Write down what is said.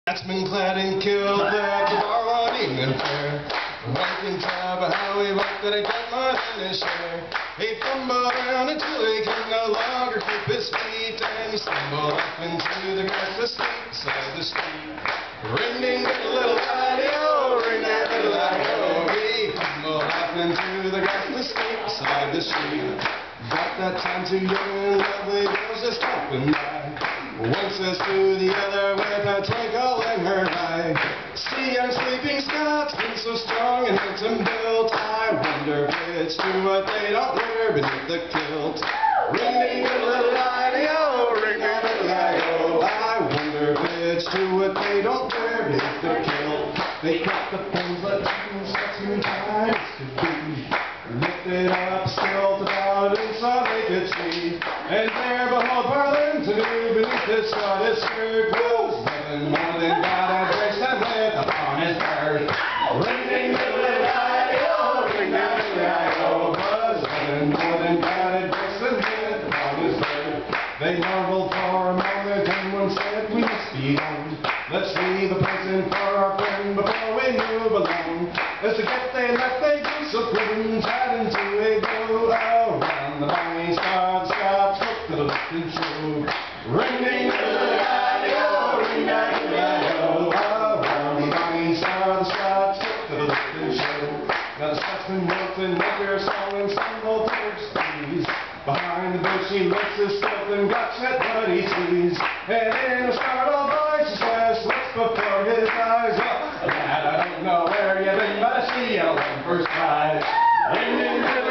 Scotsman clad in kilt at the bar one evening fair. One can tell by how he walked that he got more than his share. He fumbled around until he could no longer keep his feet, and he stumbled up into the grass asleep beside the street. Ring ding ding little laddie-o, ring that little laddie-o. He fumbled up into the grass asleep beside the street. About that time two young and lovely girls just popping by. One says to the other with a twinkle in her eye, "See, young sleeping Scotsman, so strong and handsome built, I wonder if it's true what they don't wear beneath the kilt." Ring ding little laddie-o, ring that little laddie-o. I wonder if it's true what they don't wear beneath the kilt. They cut the pins like Scotsman times to be, lifted up, stilt about and saw they could see. And there behold Parlington beneath his Scottish skirt was nothing more than God had graced him with upon his birth. Ring ding little laddie-o, ring that little laddie-o, was nothing more than God had graced him with upon his birth. They marveled for a moment and one said, "We must be on. Let's leave the present for our friend before we move along." As to get they left, they grew so prudent, chatting to a go around the bonny Scots looked to the left and show. Ring ding little laddie-o, ring that little laddie-o, around the bonny Scots looked to the left and show. Now the Scotsman knelt and wrote their song and stumbled to their skis. Behind the bush he lifts his stilt and got that bloody tease. And in a startled voice he says, what's before his eyes? "Well, lad, I don't know where you've been, but I see you on first prize." Ring ding